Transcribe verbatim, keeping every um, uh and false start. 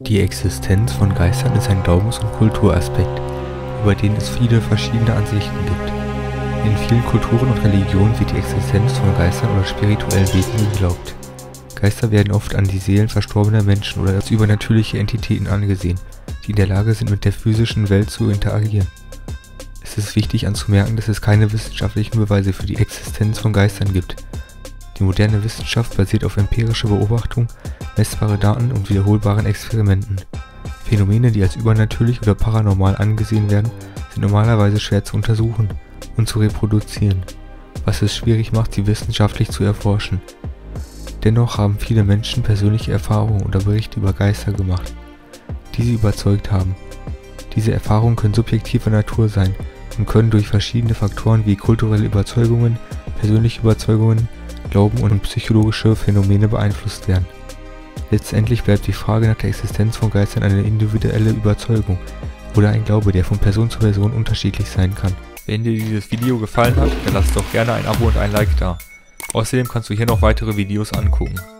Die Existenz von Geistern ist ein Glaubens- und Kulturaspekt, über den es viele verschiedene Ansichten gibt. In vielen Kulturen und Religionen wird die Existenz von Geistern oder spirituellen Wesen geglaubt. Geister werden oft an die Seelen verstorbener Menschen oder als übernatürliche Entitäten angesehen, die in der Lage sind, mit der physischen Welt zu interagieren. Es ist wichtig anzumerken, dass es keine wissenschaftlichen Beweise für die Existenz von Geistern gibt. Die moderne Wissenschaft basiert auf empirischer Beobachtung, messbare Daten und wiederholbaren Experimenten. Phänomene, die als übernatürlich oder paranormal angesehen werden, sind normalerweise schwer zu untersuchen und zu reproduzieren, was es schwierig macht, sie wissenschaftlich zu erforschen. Dennoch haben viele Menschen persönliche Erfahrungen oder Berichte über Geister gemacht, die sie überzeugt haben. Diese Erfahrungen können subjektiver Natur sein und können durch verschiedene Faktoren wie kulturelle Überzeugungen, persönliche Überzeugungen, Glauben und psychologische Phänomene beeinflusst werden. Letztendlich bleibt die Frage nach der Existenz von Geistern eine individuelle Überzeugung oder ein Glaube, der von Person zu Person unterschiedlich sein kann. Wenn dir dieses Video gefallen hat, dann lass doch gerne ein Abo und ein Like da. Außerdem kannst du hier noch weitere Videos angucken.